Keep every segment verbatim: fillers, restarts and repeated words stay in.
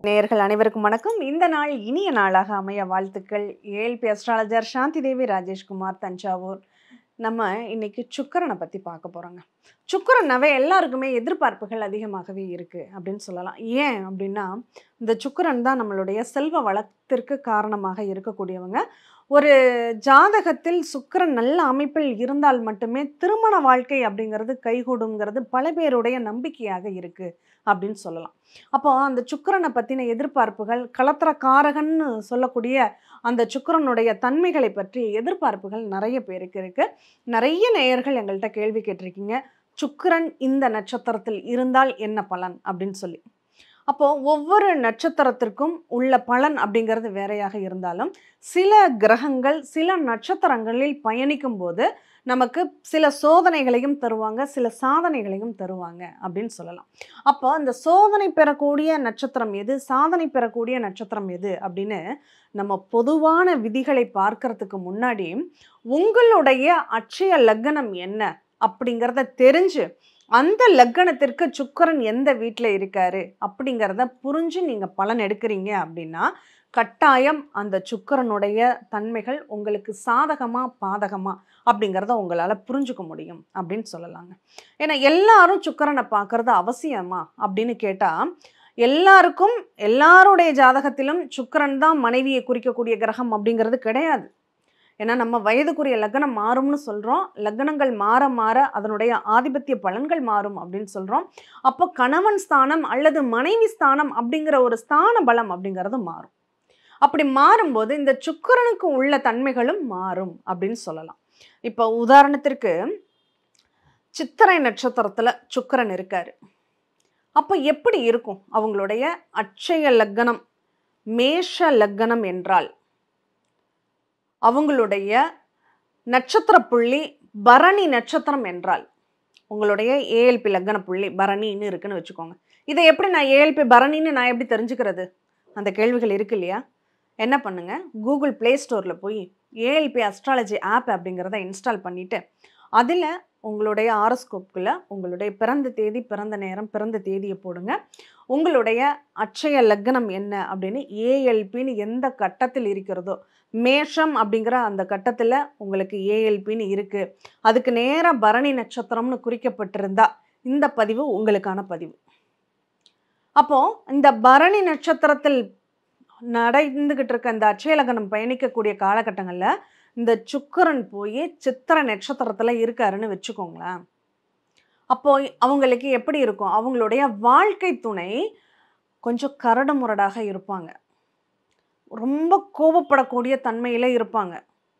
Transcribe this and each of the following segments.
நேயர்கள் அனைவருக்கும் வணக்கம். இந்த நாள் இனிய நாளாக அமைய வாழ்த்துக்கள். ALP astrologer Shanthi Devi Rajeshkumar, Thanjavur. நம்ம இன்னைக்கு சுக்கிரனை பத்தி பார்க்க போறோங்க. சுக்கிரன்னாவே எல்லாருக்குமே எதிர்பார்ப்புகள் அதிகமாகவே இருக்கு அப்படின்னு சொல்லலாம். ஏன் அப்படின்னா, இந்த சுக்கிரன் தான் நம்மளுடைய செல்வ வளத்திற்கு காரணமாக இருக்கக்கூடியவங்க. ஒரு ஜாதகத்தில் சுக்கிரன் நல்ல அமைப்பில் இருந்தால் மட்டுமே திருமண வாழ்க்கை அப்படிங்கிறது கைகூடுங்கிறது பல பேருடைய நம்பிக்கையாக இருக்கு அப்படின்னு சொல்லலாம். அப்போ அந்த சுக்கிரனை பத்தின எதிர்பார்ப்புகள், களத்திரக்காரகன்னு சொல்லக்கூடிய அந்த சுக்கிரனுடைய தன்மைகளை பற்றிய எதிர்பார்ப்புகள் நிறைய பேருக்கு இருக்கு. நிறைய நேயர்கள் எங்கள்கிட்ட கேள்வி கேட்டிருக்கீங்க. சுக்கிரன் இந்த நட்சத்திரத்தில் இருந்தால் என்ன பலன் அப்படின்னு சொல்லி. அப்போ ஒவ்வொரு நட்சத்திரத்திற்கும் உள்ள பலன் அப்படிங்கிறது வேறையாக இருந்தாலும், சில கிரகங்கள் சில நட்சத்திரங்களில் பயணிக்கும் போது நமக்கு சில சோதனைகளையும் தருவாங்க, சில சாதனைகளையும் தருவாங்க அப்படின்னு சொல்லலாம். அப்போ அந்த சோதனை பெறக்கூடிய நட்சத்திரம் எது, சாதனை பெறக்கூடிய நட்சத்திரம் எது அப்படின்னு நம்ம பொதுவான விதிகளை பார்க்கறதுக்கு முன்னாடி உங்களுடைய அட்சய லக்னம் என்ன அப்படிங்கிறத தெரிஞ்சு, அந்த லக்னத்திற்கு சுக்கிரன் எந்த வீட்டில் இருக்காரு அப்படிங்கிறத புரிஞ்சு நீங்க பலன் எடுக்கிறீங்க அப்படின்னா, கட்டாயம் அந்த சுக்கிரனுடைய தன்மைகள் உங்களுக்கு சாதகமா பாதகமா அப்படிங்கிறத உங்களால புரிஞ்சுக்க முடியும் அப்படின்னு சொல்லலாங்க. ஏன்னா எல்லாரும் சுக்கிரனை பார்க்கறது அவசியமா அப்படின்னு கேட்டா, எல்லாருக்கும் எல்லாருடைய ஜாதகத்திலும் சுக்கிரன் தான் மனைவியை குறிக்கக்கூடிய கிரகம் அப்படிங்கிறது கிடையாது. ஏன்னா நம்ம வயதுக்குரிய லக்னம் மாறும்னு சொல்றோம். லக்னங்கள் மாற மாற அதனுடைய ஆதிபத்திய பலன்கள் மாறும் அப்படின்னு சொல்றோம். அப்போ கணவன் ஸ்தானம் அல்லது மனைவி ஸ்தானம் அப்படிங்கிற ஒரு ஸ்தான பலம் அப்படிங்கிறது மாறும். அப்படி மாறும்போது இந்த சுக்கிரனுக்கு உள்ள தன்மைகளும் மாறும் அப்படின்னு சொல்லலாம். இப்போ உதாரணத்திற்கு சித்திரை நட்சத்திரத்துல சுக்கிரன் இருக்காரு. அப்போ எப்படி இருக்கும் அவங்களுடைய அட்சய லக்னம் மேஷ லக்னம் என்றால், அவங்களுடைய நட்சத்திர புள்ளி பரணி நட்சத்திரம் என்றால், உங்களுடைய ஏஎல்பி லக்ன புள்ளி பரணின்னு இருக்குன்னு வச்சுக்கோங்க. இதை எப்படி நான் ஏஎல்பி பரணின்னு நான் எப்படி தெரிஞ்சுக்கிறது? அந்த கேள்விகள் இருக்கு இல்லையா? என்ன பண்ணுங்க, கூகுள் பிளே ஸ்டோரில் போய் ஏஎல்பி அஸ்ட்ராலஜி ஆப் அப்படிங்கிறத இன்ஸ்டால் பண்ணிவிட்டு, அதில் உங்களுடைய ஆரோஸ்கோப்புக்குள்ள உங்களுடைய பிறந்த தேதி, பிறந்த நேரம், பிறந்த தேதியை போடுங்க. உங்களுடைய அட்சய லக்னம் என்ன அப்படின்னு ஏஎல்பின்னு எந்த கட்டத்தில் இருக்கிறதோ, மேஷம் அப்படிங்கிற அந்த கட்டத்தில் உங்களுக்கு ஏஎல்பின்னு இருக்குது, அதுக்கு நேராக பரணி நட்சத்திரம்னு குறிக்கப்பட்டிருந்தா இந்த பதிவு உங்களுக்கான பதிவு. அப்போது இந்த பரணி நட்சத்திரத்தில் நடந்துக்கிட்டு இருக்க இந்த அட்சய லக்னம் பயணிக்கக்கூடிய காலகட்டங்களில் இந்த சுக்கிரன் போய் சித்திரை நட்சத்திரத்தில் இருக்காருன்னு வச்சுக்கோங்களேன். அப்போ அவங்களுக்கு எப்படி இருக்கும்? அவங்களுடைய வாழ்க்கை துணை கொஞ்சம் கரடு முரடாக இருப்பாங்க, ரொம்ப கோபப்படக்கூடிய தன்மையில் இருப்பாங்க,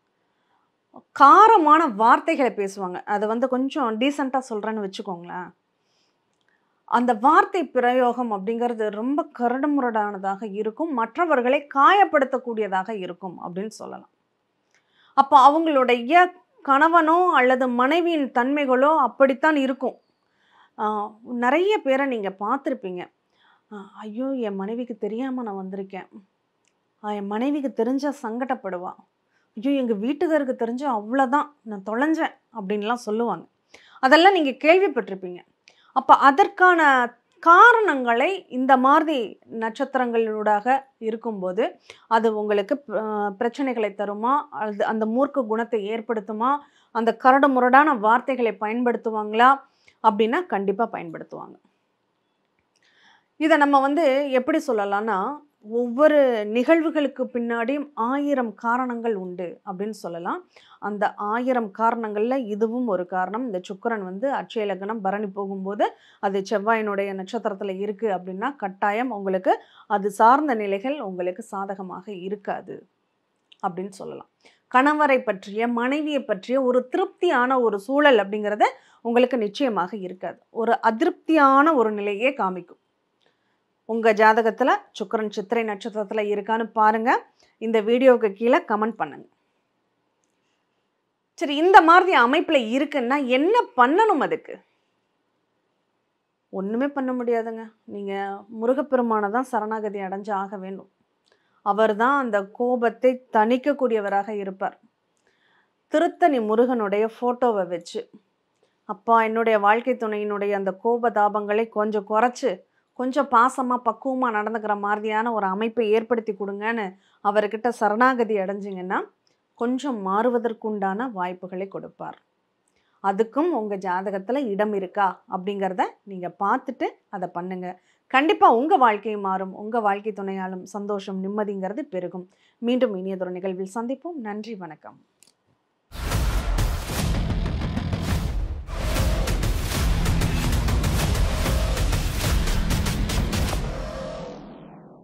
காரமான வார்த்தைகளை பேசுவாங்க. அதை வந்து கொஞ்சம் டீசெண்டாக சொல்கிறேன்னு வச்சுக்கோங்களேன். அந்த வார்த்தை பிரயோகம் அப்படிங்கிறது ரொம்ப கரடுமுரடானதாக இருக்கும், மற்றவர்களை காயப்படுத்தக்கூடியதாக இருக்கும் அப்படின்னு சொல்லலாம். அப்போ அவங்களுடைய கணவனோ அல்லது மனைவியின் தன்மைகளோ அப்படித்தான் இருக்கும். நிறைய பேரை நீங்கள் பார்த்துருப்பீங்க. ஐயோ, என் மனைவிக்கு தெரியாமல் நான் வந்திருக்கேன், என் மனைவிக்கு தெரிஞ்சால் சங்கடப்படுவா, ஐயோ எங்கள் வீட்டுக்காருக்கு தெரிஞ்சால் அவ்வளோதான், நான் தொலைஞ்சேன் அப்படின்லாம் சொல்லுவாங்க. அதெல்லாம் நீங்கள் கேள்விப்பட்டிருப்பீங்க. அப்போ அதற்கான காரணங்களை இந்த மாதிரி நட்சத்திரங்களூடாக இருக்கும்போது அது உங்களுக்கு பிரச்சனைகளை தருமா, அது அந்த மூர்க்க குணத்தை ஏற்படுத்துமா, அந்த கரடு முரடான வார்த்தைகளை பயன்படுத்துவாங்களா அப்படின்னா கண்டிப்பாக பயன்படுத்துவாங்க. இதை நம்ம வந்து எப்படி சொல்லலாம்னா, ஒவ்வொரு நிகழ்வுகளுக்கு பின்னாடியும் ஆயிரம் காரணங்கள் உண்டு அப்படின்னு சொல்லலாம். அந்த ஆயிரம் காரணங்களில் இதுவும் ஒரு காரணம். இந்த சுக்கிரன் வந்து அட்சய லக்னம் பரணி போகும்போது அது செவ்வாயினுடைய நட்சத்திரத்தில் இருக்குது அப்படின்னா கட்டாயம் உங்களுக்கு அது சார்ந்த நிலைகள் உங்களுக்கு சாதகமாக இருக்காது அப்படின்னு சொல்லலாம். கணவரை பற்றிய மனைவியை பற்றிய ஒரு திருப்தியான ஒரு சூழல் அப்படிங்கிறது உங்களுக்கு நிச்சயமாக இருக்காது. ஒரு அதிருப்தியான ஒரு நிலையே காமிக்கும். உங்கள் ஜாதகத்தில் சுக்கிரன் சித்திரை நட்சத்திரத்தில் இருக்கான்னு பாருங்கள். இந்த வீடியோவுக்கு கீழே கமெண்ட் பண்ணுங்க. சரி, இந்த மாதிரி அமைப்பில் இருக்குன்னா என்ன பண்ணணும்? அதுக்கு ஒன்றுமே பண்ண முடியாதுங்க. நீங்கள் முருகப்பெருமானை தான் சரணாகதி அடைஞ்சு ஆக வேண்டும். அவர் தான் அந்த கோபத்தை தணிக்கக்கூடியவராக இருப்பார். திருத்தணி முருகனுடைய ஃபோட்டோவை வச்சு, அப்பா என்னுடைய வாழ்க்கை துணையினுடைய அந்த கோப தாபங்களை கொஞ்சம் குறைச்சி கொஞ்சம் பாசமாக பக்குவமாக நடந்துக்கிற மாதிரியான ஒரு அமைப்பை ஏற்படுத்தி கொடுங்கன்னு அவர்கிட்ட சரணாகதி அடைஞ்சிங்கன்னா கொஞ்சம் மாறுவதற்குண்டான வாய்ப்புகளை கொடுப்பார். அதுக்கும் உங்கள் ஜாதகத்தில் இடம் இருக்கா அப்படிங்கிறத நீங்கள் பார்த்துட்டு அதை பண்ணுங்க. கண்டிப்பாக உங்கள் வாழ்க்கை மாறும். உங்கள் வாழ்க்கை துணையாலும் சந்தோஷம் நிம்மதிங்கிறது பெருகும். மீண்டும் இனியதொரு நிகழ்வில் சந்திப்போம். நன்றி, வணக்கம்.